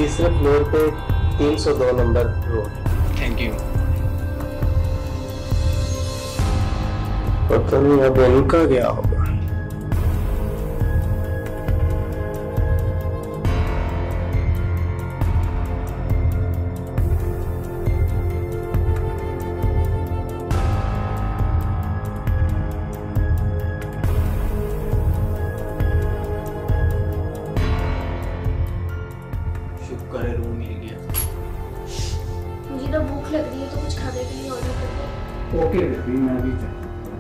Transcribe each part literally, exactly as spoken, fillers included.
तीसरे फ्लोर पे तीन सौ दो नंबर रोड। Thank you. पता नहीं अब इनका क्या होगा। शुक्र है रूम मिल गया। मुझे ना भूख लग रही है तो कुछ खाने के लिए ऑर्डर कर दो। ओके बेबी, मैं भी चाहता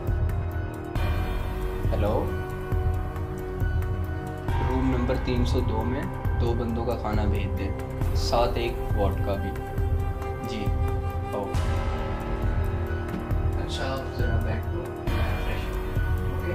हेलो, रूम नंबर तीन सौ दो में दो बंदों का खाना भेज दें, साथ एक वोडका भी। जी ओ अच्छा, आप जरा बैठो, मैं फ्रेश हूँ। ओके।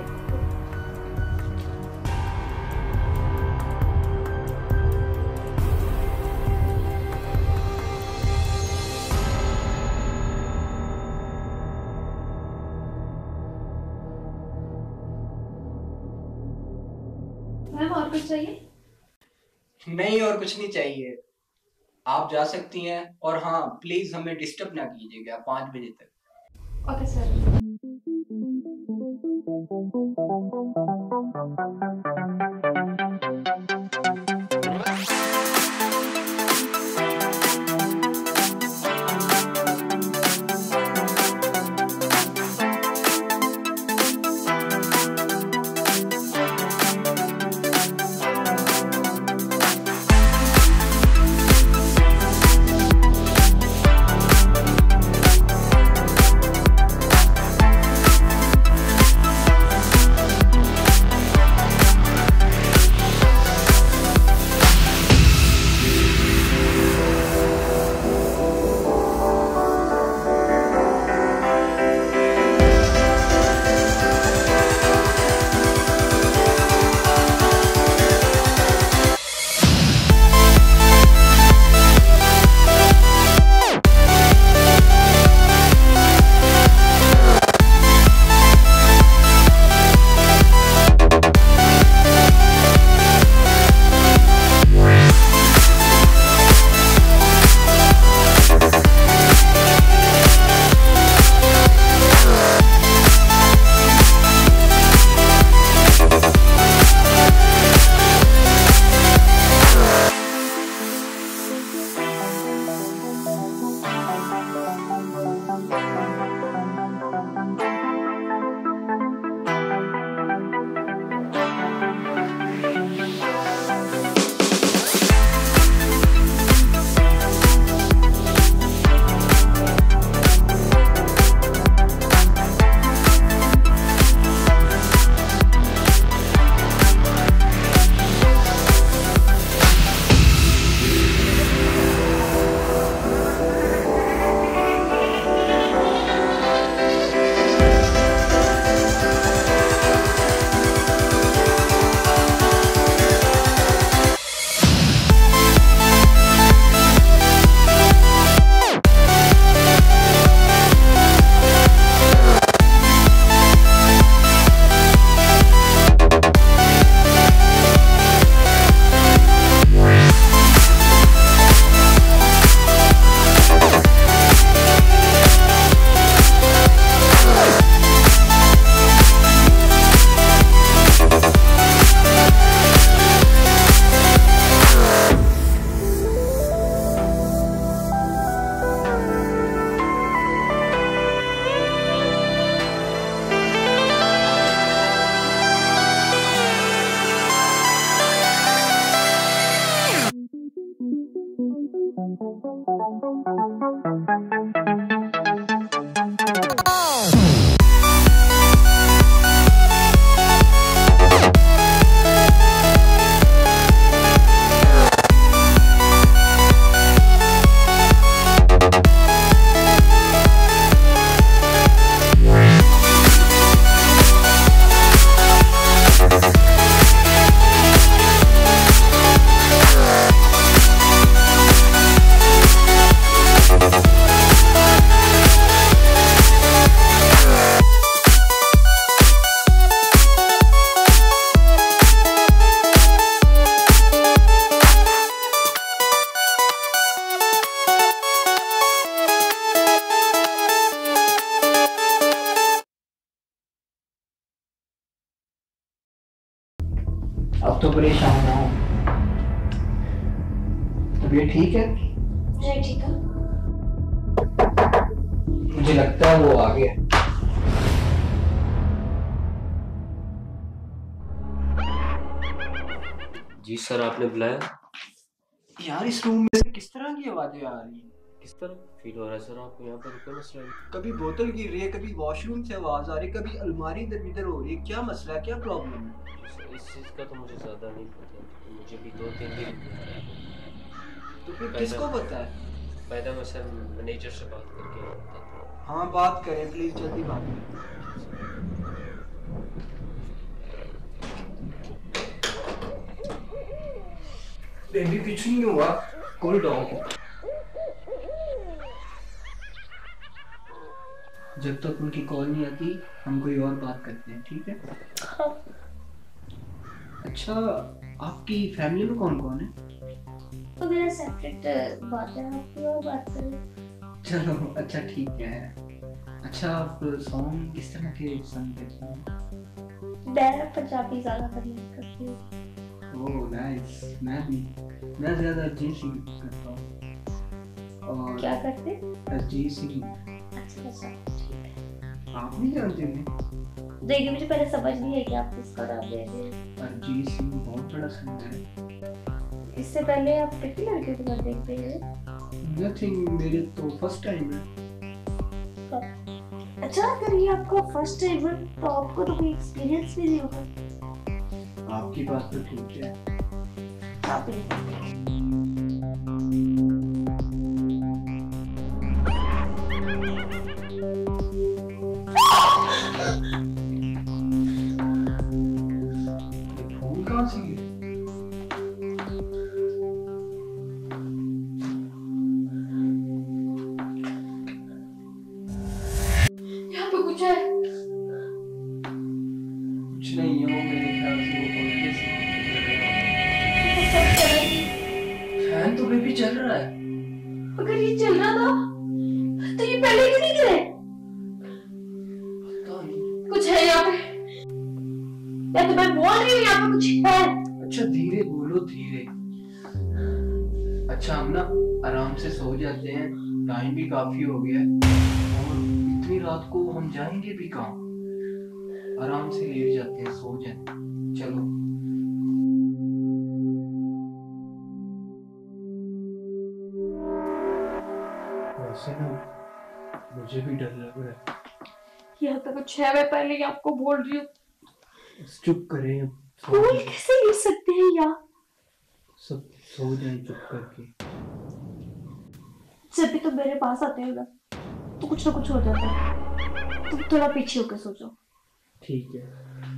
मैम और कुछ चाहिए? नहीं, और कुछ नहीं चाहिए, आप जा सकती हैं। और हाँ, प्लीज हमें डिस्टर्ब ना कीजिएगा पाँच बजे तक। Okay sir. आप तो परेशान ना हो। तबीयत ठीक है? नहीं ठीक है। मुझे लगता है वो आ गया। जी सर, आपने बुलाया? यार इस रूम में से किस तरह की आवाजें आ रही हैं? किस तरह फील हो रहा है सर आपको? यहाँ पर क्या मसला है? कभी बोतल गिर रही है, कभी वॉशरूम से आवाज आ रही है, कभी अलमारी इधर उधर हो रही है। क्या मसला है, क्या प्रॉब्लम है? जी सर, इस चीज़ का तो मुझे ज़्यादा नहीं पता, मुझे भी दो तीन दिन तो फिर किसको पता है? पैदा मैं सर मैनेजर से बात करके बताता हूँ। हाँ बात करें प्लीज, जल्दी बात करें। बेबी कुछ नहीं हुआ, कूल डाउन। जब तक उनकी कॉल नहीं आती हम कोई और बात करते हैं, ठीक है? हाँ। अच्छा, आपकी फैमिली में कौन कौन है? तो मेरा सेपरेट बात है, आप कोई और बात करें। चलो अच्छा ठीक है। अच्छा, आप सॉन्ग किस तरह के पसंद करते हैं? मैं पंजाबी ज्यादा पसंद करती हूँ। Oh nice. मैं भी मैं ज्यादा अरिजीत सिंह करता हूँ। और क्या करते? अरिजीत सिंह। अच्छा अच्छा ठीक है। आप नहीं जानते हैं? देखिए मुझे पहले समझ नहीं है कि आप किसका नाम ले रहे हैं। अरिजीत सिंह बहुत बड़ा सिंगर है। इससे पहले आप कितनी लड़कियों को कर देखते हैं? नथिंग, मेरे तो फर्स्ट टाइम है। अच्छा, अगर ये आपका फर्स्ट टाइम है तो आपको तो कोई एक्सपीरियंस भी नहीं होगा। आपकी बात तो ठीक है। आप ही फोन कहाँ से गिरा? यहाँ पे कुछ है? कुछ नहीं है, वो मेरे ख्याल से वो पंखे से फैन तो बेबी चल रहा है। अगर ये चल रहा था तो ये पहले क्यों नहीं गिरे? पता नहीं। कुछ है यहाँ पे, या तो मैं बोल रही हूँ यहाँ पे कुछ है। अच्छा धीरे बोलो, धीरे। अच्छा हम ना आराम से सो जाते हैं, टाइम भी काफी हो गया है और इतनी रात को हम जाएंगे भी कहाँ? आराम से लेट जाते हैं, सो जाते हैं। चलो। वैसे ना मुझे भी डर लग रहा है। यहाँ पे कुछ है, मैं पहले ही आपको बोल रही हूँ। चुप करें अब, सो फूल जाएं। कैसे गिर सकते हैं यहाँ? सब सो जाएं चुप करके। जब भी तुम मेरे पास आते हो ना तो कुछ ना कुछ हो जाता है। तुम थोड़ा पीछे होकर सो जाओ। ठीक है।